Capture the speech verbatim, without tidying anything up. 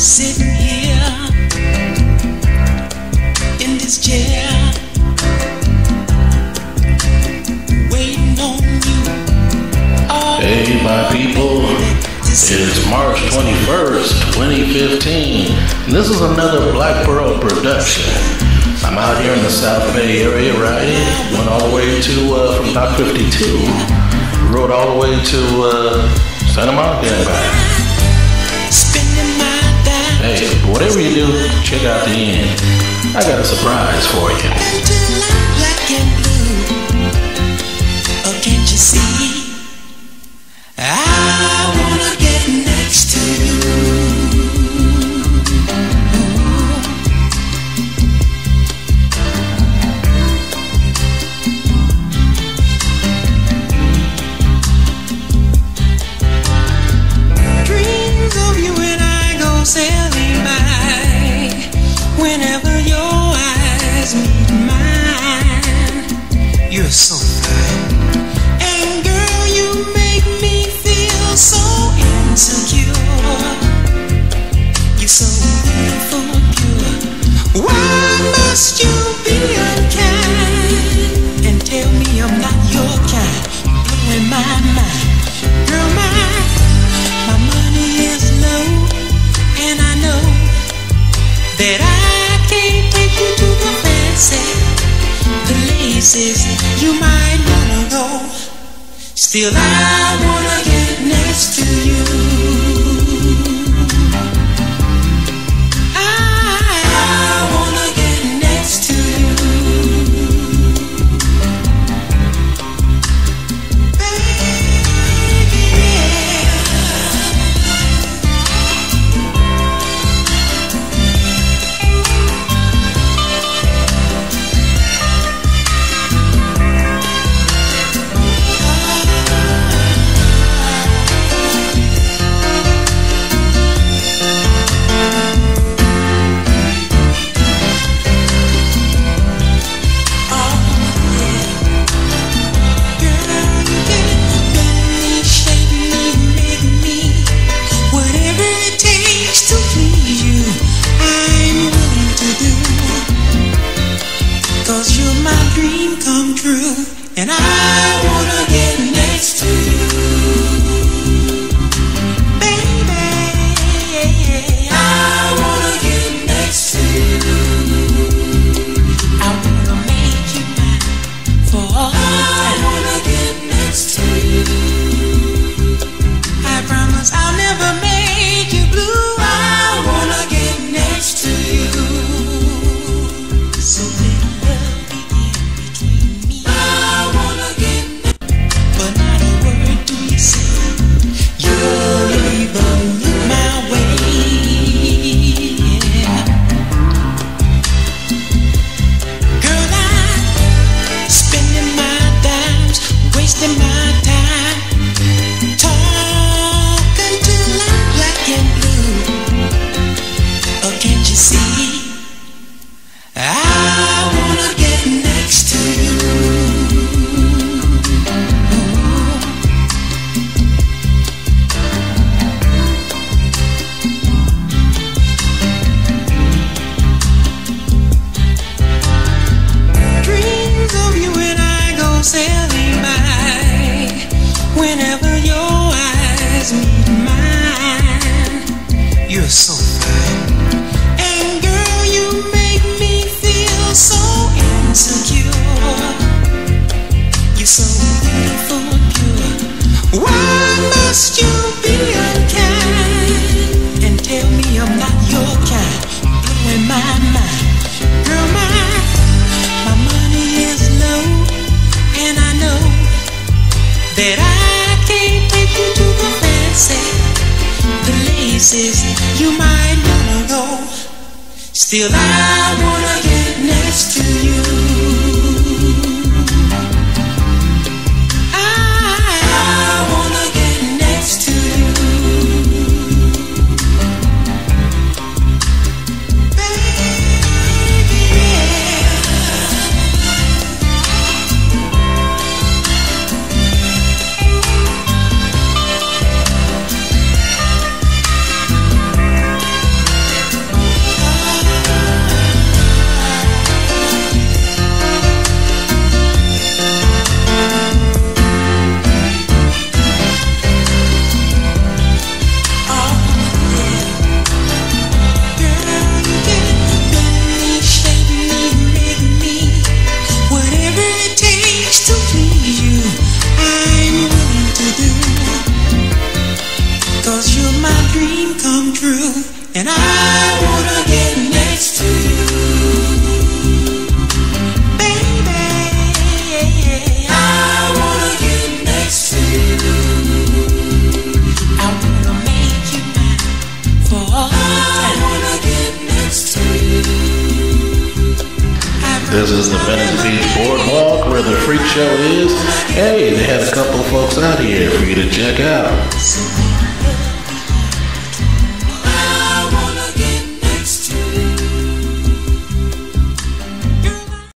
sitting here in this chair, waiting on you. Oh, hey, my people, it's March twenty-first, twenty fifteen, and this is another Black Pearl production. I'm out here in the South Bay area riding, went all the way to, uh, from Dock fifty-two, rode all the way to uh, Santa Monica and back. Hey, whatever you do, check out the end. I got a surprise for you. Black and blue, oh, can't you see? I wanna get next to you. Dreams of you and I go sailing by whenever your eyes meet mine. You're so fine, and girl, you make me feel so insecure. You're so beautiful, pure. Why must you be unkind and tell me I'm not your kind? Blowing my mind, girl, my my money is low, and I know that I can't take you to the fancy places you might wanna go. Still, I wanna get next to you. I, I wanna get next to you, baby, yeah. And I wanna get next to you, baby. I wanna get next to you. I wanna make you mine for all time. I wanna get next to you. I promise I'll never make you blue. I wanna get next to you. So let love begin between me. But not a word do you say. You'll even look my way. Yeah. Girl, I'm spending my dimes, wasting my time, talking till I'm black and blue. Oh, can't you see? I wanna get next to you. Sailing by whenever your eyes meet mine. You're so fine, and girl, you make me feel so insecure. You're so beautiful, pure. Why must you be unkind and tell me I'm not your kind? Blowing my mind, girl, my my money is low, and I know that I can't take you to the fancy places you might wanna go. Still, I wanna get next to you. I, I wanna get next to you, baby, yeah. 'cause you're my dream come true, and I wanna get next to you, baby. I wanna get next to you. I wanna make you mine for all time. I wanna get next to you. This is the Venice Beach Boardwalk where the freak show is. Hey, they had a couple folks out here for you to check out.